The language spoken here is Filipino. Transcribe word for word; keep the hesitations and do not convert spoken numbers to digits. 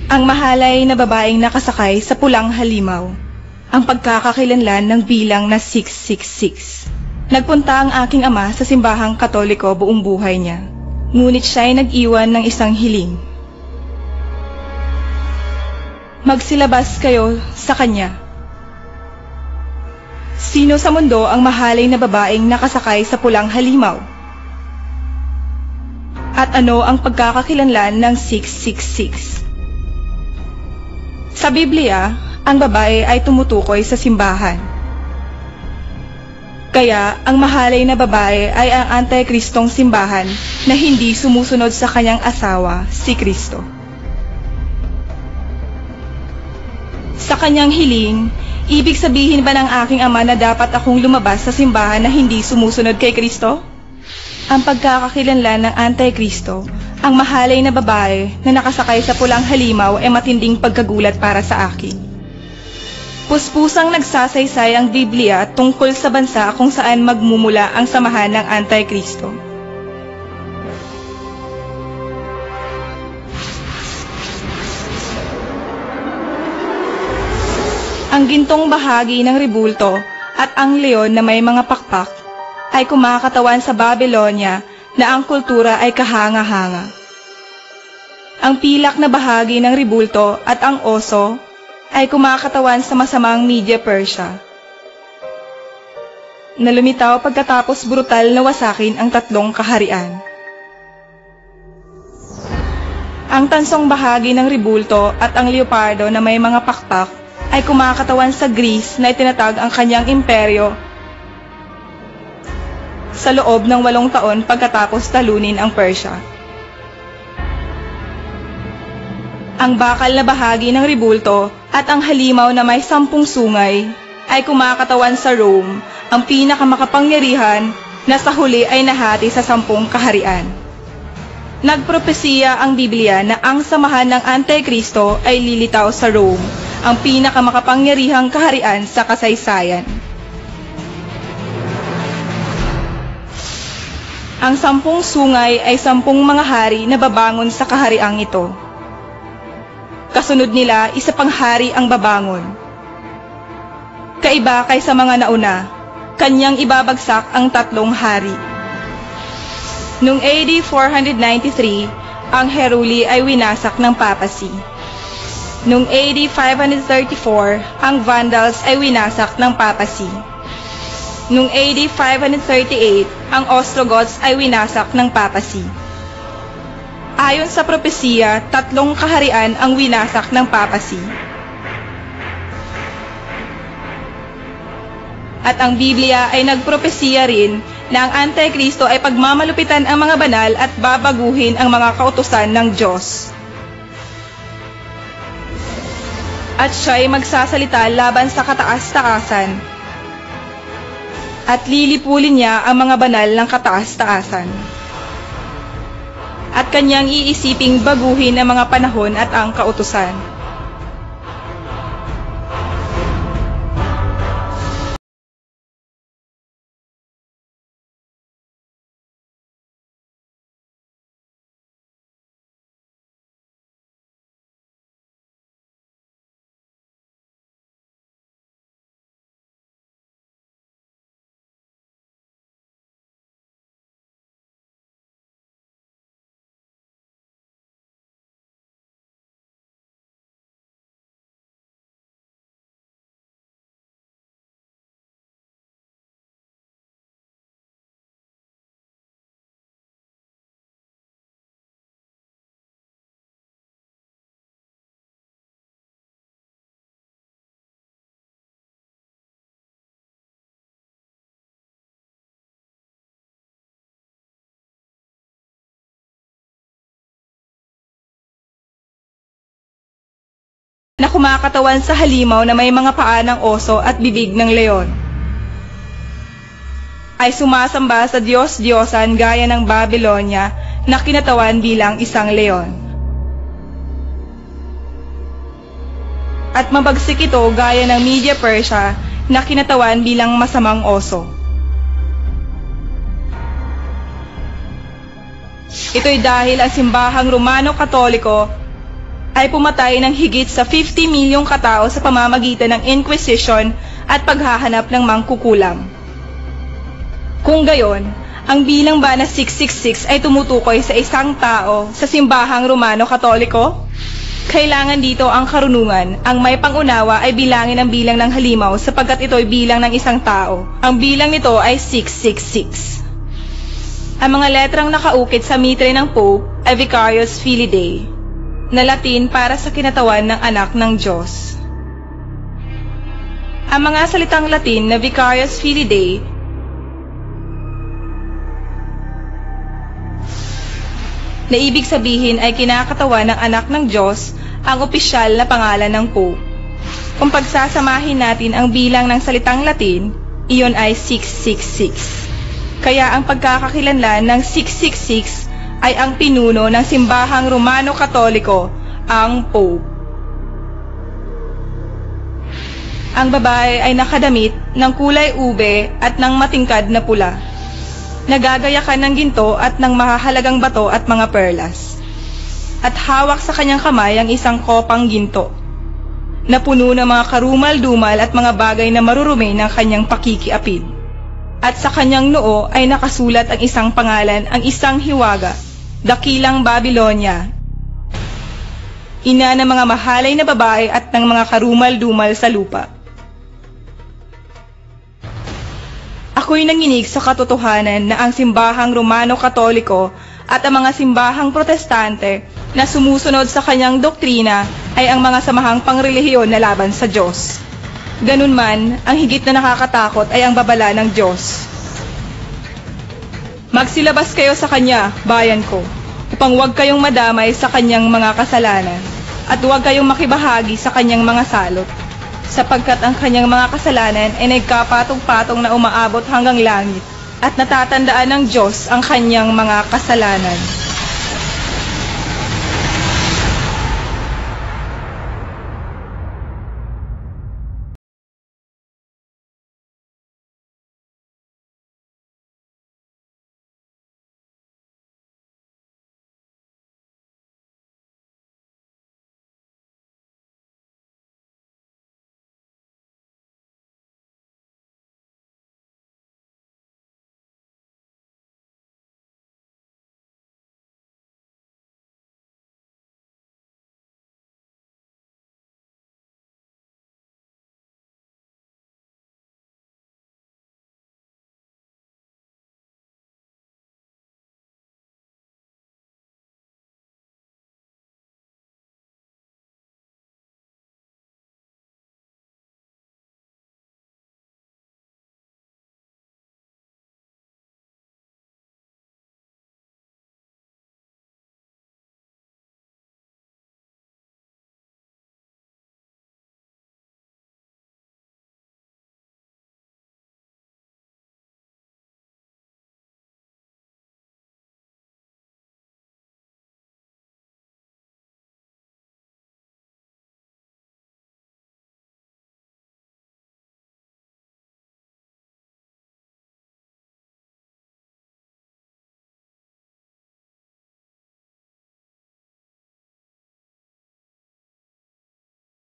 Ang mahalay na babaeng nakasakay sa pulang halimaw. Ang pagkakakilanlan ng bilang na six six six. Nagpunta ang aking ama sa simbahang Katoliko buong buhay niya. Ngunit siya ay nag-iwan ng isang hiling. Magsilabas kayo sa kanya. Sino sa mundo ang mahalay na babaeng nakasakay sa pulang halimaw? At ano ang pagkakakilanlan ng six six six? Sa Biblia, ang babae ay tumutukoy sa simbahan. Kaya, ang mahalay na babae ay ang antikristong simbahan na hindi sumusunod sa kanyang asawa, si Kristo. Sa kanyang hiling, ibig sabihin ba ng aking ama na dapat akong lumabas sa simbahan na hindi sumusunod kay Kristo? Ang pagkakakilanlan ng antikristo, ang mahalay na babae na nakasakay sa pulang halimaw ay matinding pagkagulat para sa akin. Puspusang nagsasaysay ang Biblia tungkol sa bansa kung saan magmumula ang samahan ng antikristo. Ang gintong bahagi ng ribulto at ang leon na may mga pakpak ay kumakatawan sa Babylonia na ang kultura ay kahanga-hanga. Ang pilak na bahagi ng ribulto at ang oso ay kumakatawan sa masamang Media Persia, na lumitaw pagkatapos brutal na wasakin ang tatlong kaharian. Ang tansong bahagi ng ribulto at ang leopardo na may mga pakpak ay kumakatawan sa Greece na itinatag ang kanyang imperyo sa loob ng walong taon pagkatapos talunin ang Persia. Ang bakal na bahagi ng ribulto at ang halimaw na may sampung sungay ay kumakatawan sa Rome, ang pinakamakapangyarihan na sa huli ay nahati sa sampung kaharian. Nagpropesiya ang Biblia na ang samahan ng Antikristo ay lilitaw sa Rome, ang pinakamakapangyarihang kaharian sa kasaysayan. Ang sampung sungay ay sampung mga hari na babangon sa kahariang ito. Kasunod nila, isa pang hari ang babangon. Kaiba kaysa mga nauna, kanyang ibabagsak ang tatlong hari. Noong A D four ninety-three, ang Heruli ay winasak ng papacy. Noong A D five thirty-four, ang Vandals ay winasak ng papacy. Noong A D five thirty-eight, ang Ostrogoths ay winasak ng papacy. Ayon sa propesiya, tatlong kaharian ang winasak ng papacy. At ang Biblia ay nagpropesiya rin na ang Antikristo ay pagmamalupitan ang mga banal at babaguhin ang mga kautusan ng Diyos. At siya ay magsasalita laban sa kataas-taasan at lilipulin niya ang mga banal ng kataas-taasan. At kanyang iisiping baguhin ang mga panahon at ang kautusan. Na kumakatawan sa halimaw na may mga paa ng oso at bibig ng leon. Ay sumasamba sa Diyos-Diyosan gaya ng Babylonia na kinatawan bilang isang leon. At mabagsik ito gaya ng Media Persia na kinatawan bilang masamang oso. Ito'y dahil ang simbahang Romano-Katoliko ay pumatay ng higit sa fifty milyong katao sa pamamagitan ng Inquisition at paghahanap ng mangkukulam. Kung gayon, ang bilang ba na six six six ay tumutukoy sa isang tao sa simbahang Romano-Katoliko? Kailangan dito ang karunungan. Ang may pangunawa ay bilangin ang bilang ng halimaw sapagkat ito'y bilang ng isang tao. Ang bilang nito ay six six six. Ang mga letrang nakaukit sa mitre ng Pope ay Vicarius Filii Dei, na Latin para sa kinatawan ng anak ng Diyos. Ang mga salitang Latin na Vicarius Filii Dei na ibig sabihin ay kinakatawan ng anak ng Diyos ang opisyal na pangalan ng Pope. Kung pagsasamahin natin ang bilang ng salitang Latin, iyon ay six six six. Kaya ang pagkakakilanlan ng six six six ay ang pinuno ng simbahang Romano-Katoliko, ang Pope. Ang babae ay nakadamit ng kulay ube at ng matingkad na pula. Nagagayakan ng ginto at ng mahahalagang bato at mga perlas. At hawak sa kanyang kamay ang isang kopang ginto, na puno ng mga karumal-dumal at mga bagay na marurumi ng kanyang pakikiapid. At sa kanyang noo ay nakasulat ang isang pangalan, ang isang hiwaga, Dakilang Babilonia, ina ng mga mahalay na babae at ng mga karumal-dumal sa lupa. Ako'y nanginig sa katotohanan na ang simbahang Romano-Katoliko at ang mga simbahang Protestante na sumusunod sa kanyang doktrina ay ang mga samahang pangrelihiyon na laban sa Diyos. Ganun man, ang higit na nakakatakot ay ang babala ng Diyos. Magsilabas kayo sa Kanya, bayan ko, upang huwag kayong madamay sa Kanyang mga kasalanan, at huwag kayong makibahagi sa Kanyang mga salot, sapagkat ang Kanyang mga kasalanan ay nagkapatong-patong na umaabot hanggang langit, at natatandaan ng Diyos ang Kanyang mga kasalanan.